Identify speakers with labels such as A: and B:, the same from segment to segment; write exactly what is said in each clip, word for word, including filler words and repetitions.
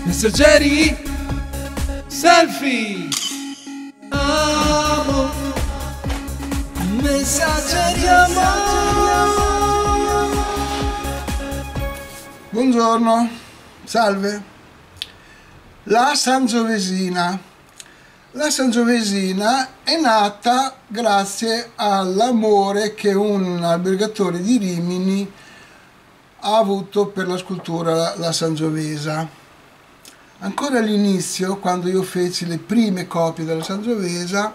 A: Messaggeri selfie. Amo. Messaggeri amore.
B: Buongiorno, salve. La Sangiovesina. La Sangiovesina è nata grazie all'amore che un albergatore di Rimini ha avuto per la scultura La Sangiovesa. Ancora all'inizio, quando io feci le prime copie della Sangiovesa,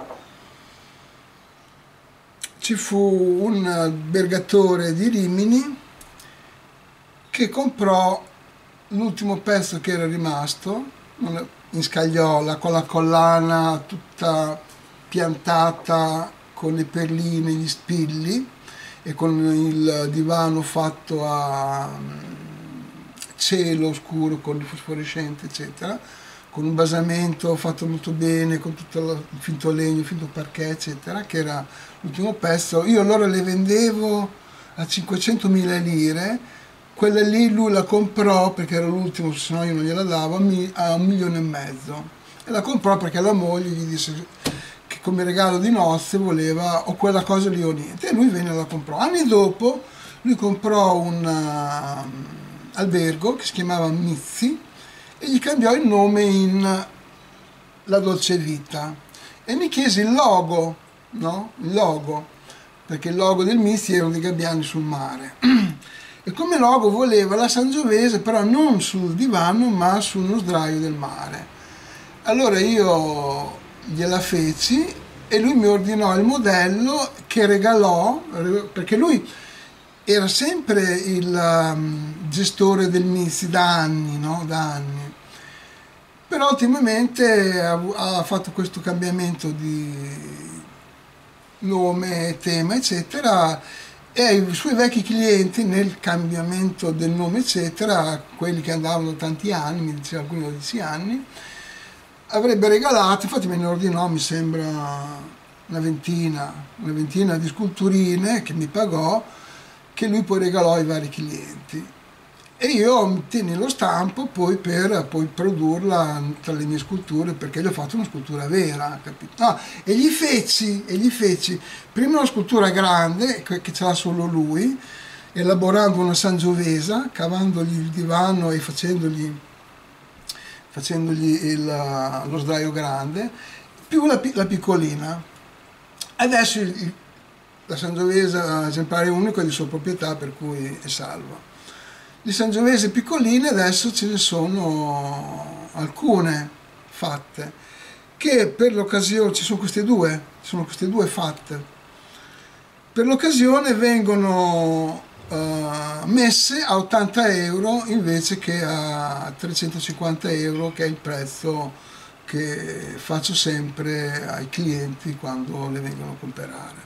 B: ci fu un albergatore di Rimini che comprò l'ultimo pezzo che era rimasto, in scagliola, con la collana tutta piantata, con le perline, gli spilli, e con il divano fatto a cielo scuro con il fosforescente eccetera, con un basamento fatto molto bene, con tutto il finto legno, il finto parquet eccetera, che era l'ultimo pezzo. Io allora le vendevo a cinquecentomila lire, quella lì lui la comprò perché era l'ultimo, se no io non gliela davo, a un milione e mezzo, e la comprò perché la moglie gli disse che come regalo di nozze voleva o quella cosa lì o niente, e lui venne e la comprò. Anni dopo lui comprò un albergo che si chiamava Mizzi e gli cambiò il nome in La Dolce Vita e mi chiese il logo, no? Il logo, perché il logo del Mizzi erano dei gabbiani sul mare e come logo voleva la Sangiovese, però non sul divano ma su uno sdraio del mare. Allora io gliela feci e lui mi ordinò il modello che regalò, perché lui era sempre il um, gestore del Mizzi da anni, no? Da anni. Però ultimamente ha, ha fatto questo cambiamento di nome, tema, eccetera, e ai suoi vecchi clienti, nel cambiamento del nome, eccetera, quelli che andavano da tanti anni, mi diceva alcuni dodici anni, avrebbe regalato, infatti me ne ordinò, mi sembra, una ventina, una ventina di sculturine che mi pagò, che lui poi regalò ai vari clienti, e io ottenni lo stampo poi per poi produrla tra le mie sculture, perché gli ho fatto una scultura vera, capito? No, e gli feci, e gli feci prima una scultura grande che ce l'ha solo lui, elaborando una sangiovesa, cavandogli il divano e facendogli, facendogli il, lo sdraio grande, più la, la piccolina. Adesso il, la Sangiovese esemplare unico è di sua proprietà, per cui è salva. Di Sangiovese piccoline adesso ce ne sono alcune fatte, che per l'occasione, ci sono queste due, ci sono queste due fatte, per l'occasione vengono uh, messe a ottanta euro invece che a trecentocinquanta euro, che è il prezzo che faccio sempre ai clienti quando le vengono a comprare.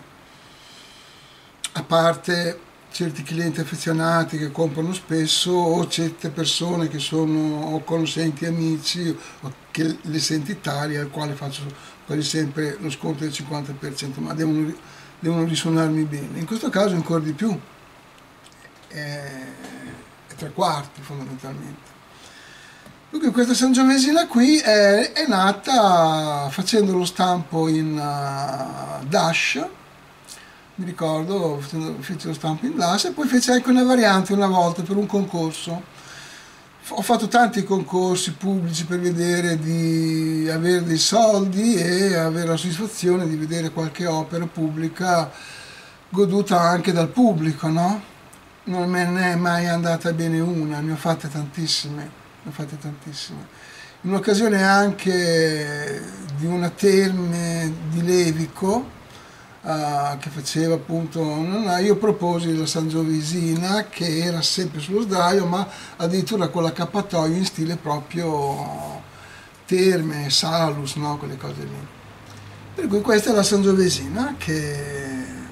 B: A parte certi clienti affezionati che comprano spesso, o certe persone che sono o conoscenti, amici, o che le senti tali, al quale faccio quasi sempre lo sconto del cinquanta per cento, ma devono, devono risuonarmi bene. In questo caso ancora di più, è, è tre quarti fondamentalmente. Dunque questa Sangiovesina qui è, è nata facendo lo stampo in uh, Dash. Mi ricordo, fece lo stampo in Dash e poi fece anche una variante una volta per un concorso. Ho fatto tanti concorsi pubblici per vedere di avere dei soldi e avere la soddisfazione di vedere qualche opera pubblica goduta anche dal pubblico, no? Non me ne è mai andata bene una, ne ho fatte tantissime, ne ho fatte tantissime. In un'occasione anche di una terme di Levico, Uh, che faceva appunto, io proposi la Sangiovesina che era sempre sullo sdraio, ma addirittura con l'accappatoio in stile proprio terme, salus, no? Quelle cose lì. Per cui questa è la Sangiovesina che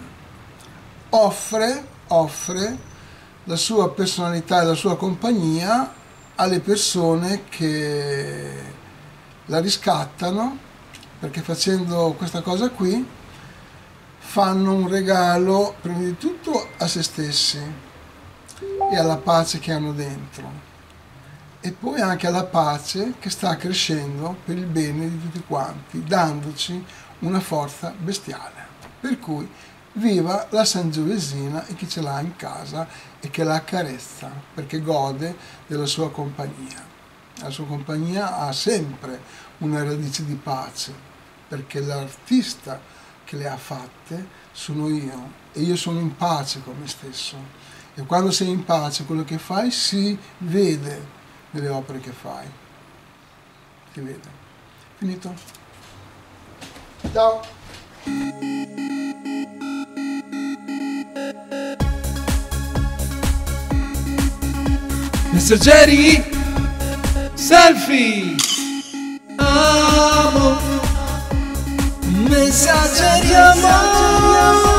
B: offre, offre la sua personalità e la sua compagnia alle persone che la riscattano, perché facendo questa cosa qui fanno un regalo prima di tutto a se stessi e alla pace che hanno dentro, e poi anche alla pace che sta crescendo per il bene di tutti quanti, dandoci una forza bestiale. Per cui viva la Sangiovesina e chi ce l'ha in casa e che la accarezza, perché gode della sua compagnia. La sua compagnia ha sempre una radice di pace, perché l'artista che le ha fatte sono io, e io sono in pace con me stesso. E quando sei in pace, quello che fai si vede nelle opere che fai. Si vede. Finito? Ciao!
A: mister Jerry, selfie, amo, messaggeri amore.